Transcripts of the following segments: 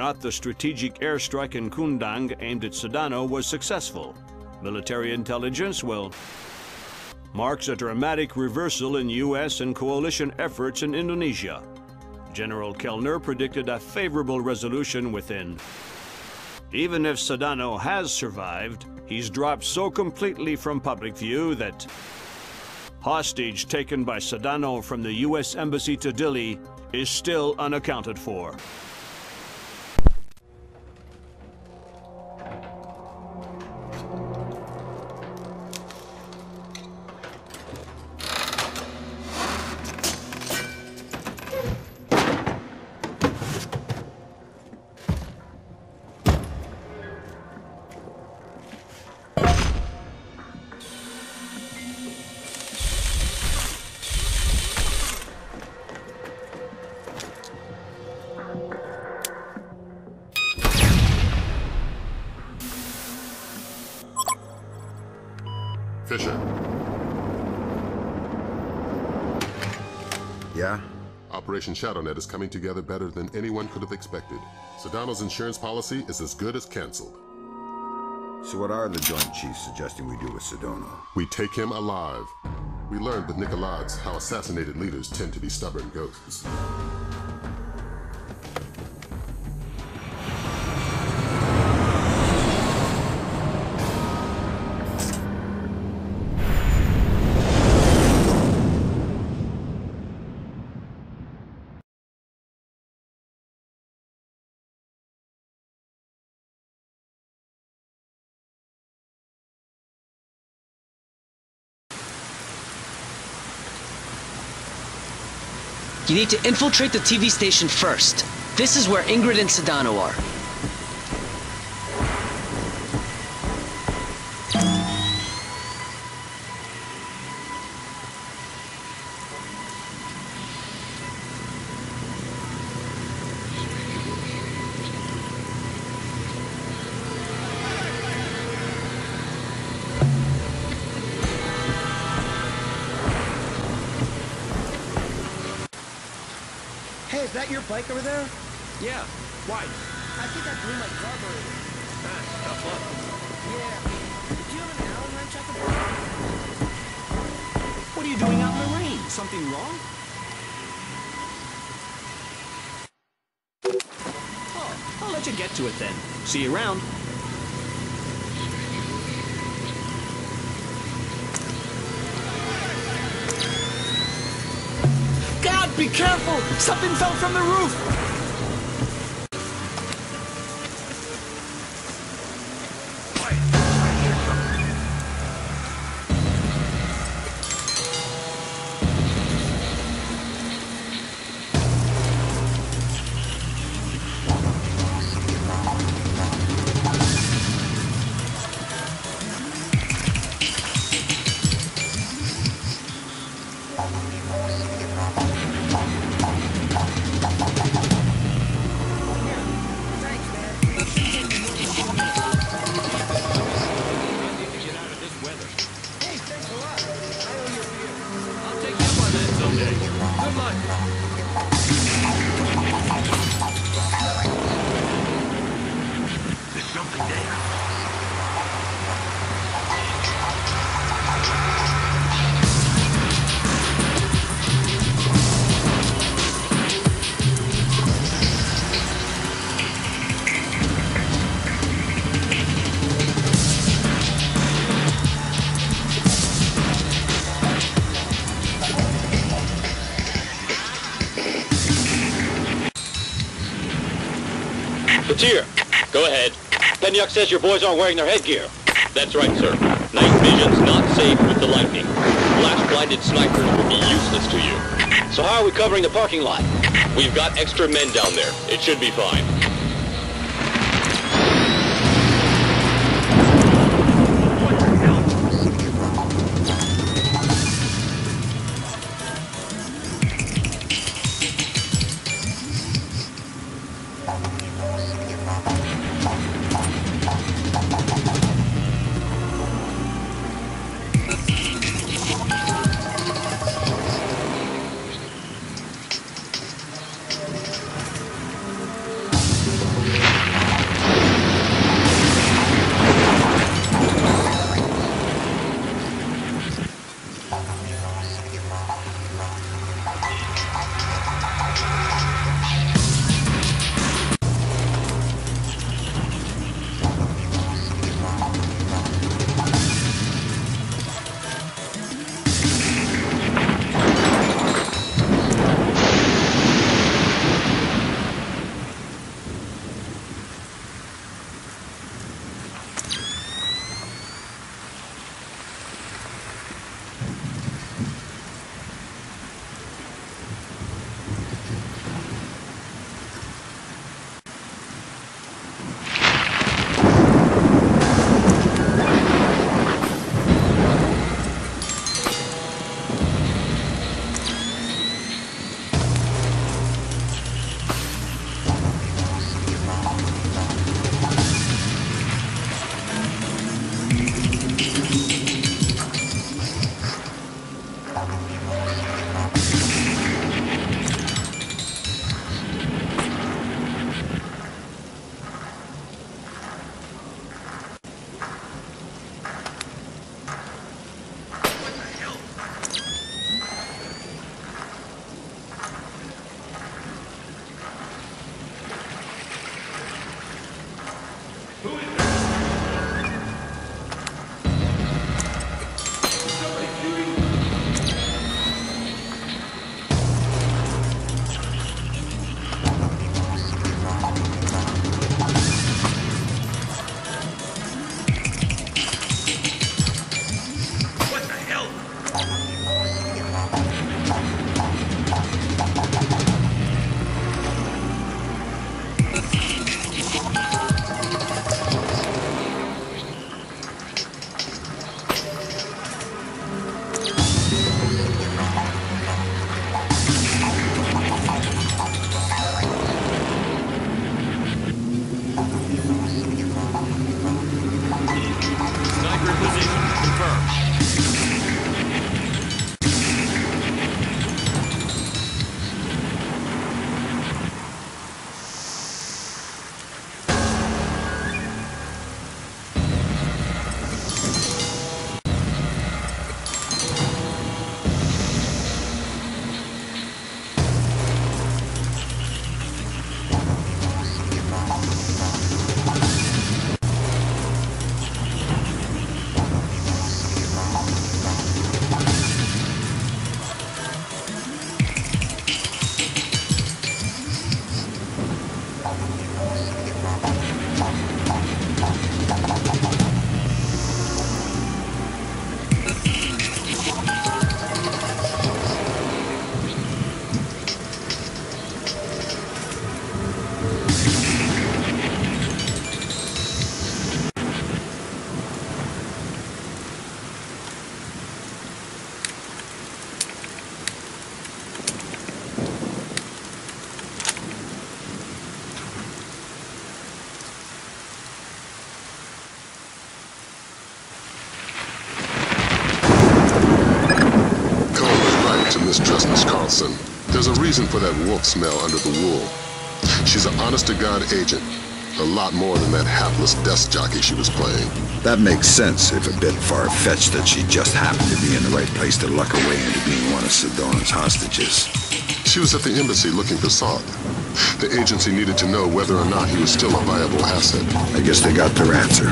not the strategic airstrike in Kundang aimed at Sedano was successful. Military intelligence marks a dramatic reversal in U.S. and coalition efforts in Indonesia. General Kellner predicted a favorable resolution within. Even if Sedano has survived, he's dropped so completely from public view that hostage taken by Sedano from the U.S. Embassy to Dili is still unaccounted for. Fisher. Yeah? Operation ShadowNet is coming together better than anyone could have expected. Sedano's insurance policy is as good as canceled. So what are the Joint Chiefs suggesting we do with Sedano? We take him alive. We learned with Nicolaides how assassinated leaders tend to be stubborn ghosts. You need to infiltrate the TV station first. This is where Ingrid and Sedano are. Hey, is that your bike over there? Yeah. Why? I think I blew my carburetor. Tough luck. Yeah. Do you have an Allen wrench I can borrow? What are you doing out in the rain? Something wrong? Oh, I'll let you get to it then. See you around. God, be careful! Something fell from the roof! Batir, go ahead. Penyuk says your boys aren't wearing their headgear. That's right, sir. Night vision's not safe with the lightning. Flash-blinded snipers will be useless to you. So how are we covering the parking lot? We've got extra men down there. It should be fine. Mistrust Miss Carlson. There's a reason for that wolf smell under the wool. She's an honest-to-God agent. A lot more than that hapless desk jockey she was playing. That makes sense, if a bit far-fetched that she just happened to be in the right place to luck her way into being one of Sedon's hostages. She was at the embassy looking for Saad. The agency needed to know whether or not he was still a viable asset. I guess they got their answer.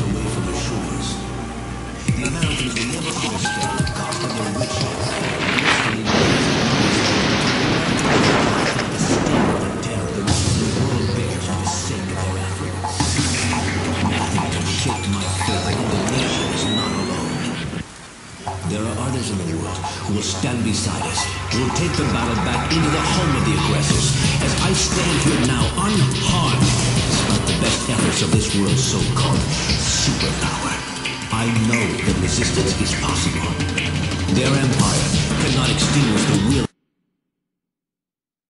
There are others in the world who will stand beside us, who will take the battle back into the home of the aggressors. As I stand here now, unharmed, despite the best efforts of this world's so-called superpower, I know that resistance is possible. Their empire cannot extinguish the will